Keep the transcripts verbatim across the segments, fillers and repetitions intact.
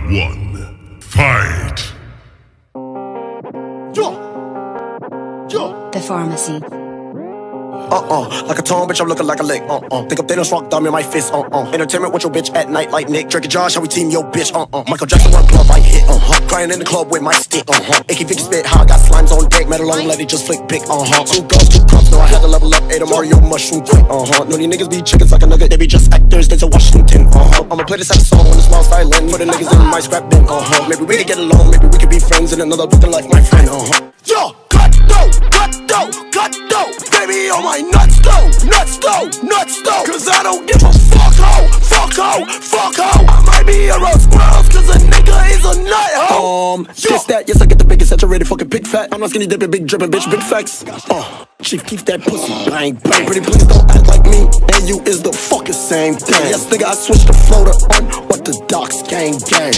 one, fight! Yo! Yo! The Pharmacy. Uh-uh, like a tone, bitch, I'm looking like a lick. Uh-uh, think of Thanos rock thumb in my fist. Uh-uh, entertainment with your bitch at night like Nick. Drake and Josh, how we team your bitch. Uh-uh, Michael Jackson one glove, I hit. Uh-huh, crying in the club with my stick. Uh-huh, Icky Vicky spit, how I got slimes on deck. Metal long, let it just flick pick. Uh-huh, two girls, two cups, no, I had to level up. Ate a Mario mushroom quick. Uh-huh, no, these niggas be chickens like a nugget. They be just actors, they to Washington. Uh-huh, I'ma play this at a song when it's lost violin. Put the niggas in my scrap bin. Uh-huh, maybe we could get along, maybe we could be friends in another fucking life, my friend. Uh-huh, yo, cut dough, cut dough, cut dough. Baby on my nuts though, nuts though, nuts though. Cause I don't give a fuck ho, fuck ho, fuck ho. I might be around squirrels cause a nigga is a nut ho. Um, this that, yes I get the biggest saturated fucking big fat. I'm not skinny dipping, big dripping, bitch, big facts. Uh, Chief keep that pussy, bang, bang. Pretty please don't act like me, and you is the fucking same thing. Yes nigga, I switched the floater on what the docs gang gang.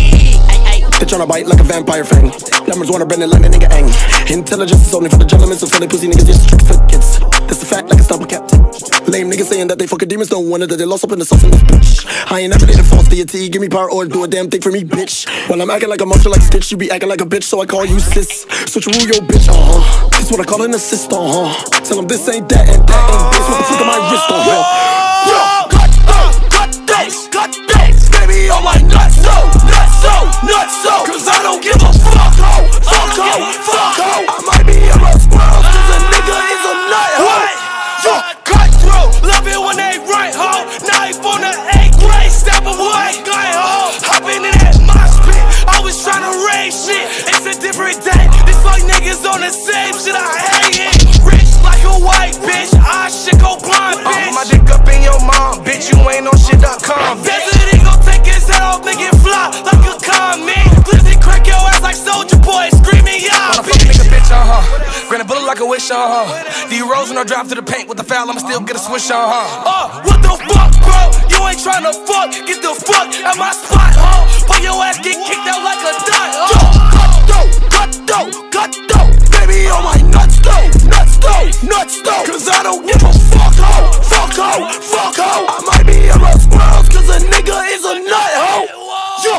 They tryna bite like a vampire fang. Lemons wanna bend it like a nigga ang. Intelligence is only for the gentlemen, so for the pussy niggas just trick for kids. That's a fact like a stumble captain. Lame niggas saying that they fucking demons, don't wonder that they lost up in the sauce in this bitch. I ain't never did a false deity, give me power or do a damn thing for me, bitch. While I'm acting like a monster like Stitch, you be acting like a bitch, so I call you sis. Switcheroo yo bitch, uh-huh. This what I call an assist, uh-huh. Tell them this ain't that and that ain't this, what the fuck am I wrist, uh-huh. Yo, cut those, cut those, cut those. Baby on my nuts, so, nuts, so, nuts, so. Cause I don't give a fuck, ho, fuck, ho, fuck, ho. I might be around squirrels, cause a nigga is a nut, ho. Yo, cut through, love it when they right, ho. Knife on the eighth grade, step away, guy, ho. Hopping in that mosh pit, I was trying to raise shit. It's a different day, this like niggas on the same shit, I hate it. Rich like a white bitch, I shit go blind, bitch. I put my dick up in your mom, bitch, you ain't on shit dot com. Desert Eagle take his head off, make it fly like a comet. Glizzy crack your ass like Soulja Boy, screaming yeah, Wanna fuck a nigga bitch, uh-huh. Granted bullet like a wish, uh-huh. D-Rose when I drive to the paint with the foul, I'ma still get a swish, uh-huh. Uh, what the fuck, bro? You ain't tryna fuck, get the fuck at my spot, ho. But your ass get kicked out like a dot, ho. Cut dough, cut dough, cut dough. Baby on my nuts though, nuts though, nuts though. Cause I don't give a fuck, ho, fuck, ho, fuck, ho. I might be around squirrels cause a nigga is a nut, ho. Yo.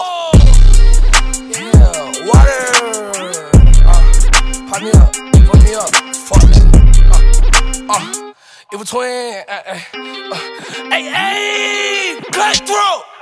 Yeah, water. Uh, pop me up, put me up, fuck it. Uh, uh, it was twin. Uh, uh, uh. Hey, hey, cut through.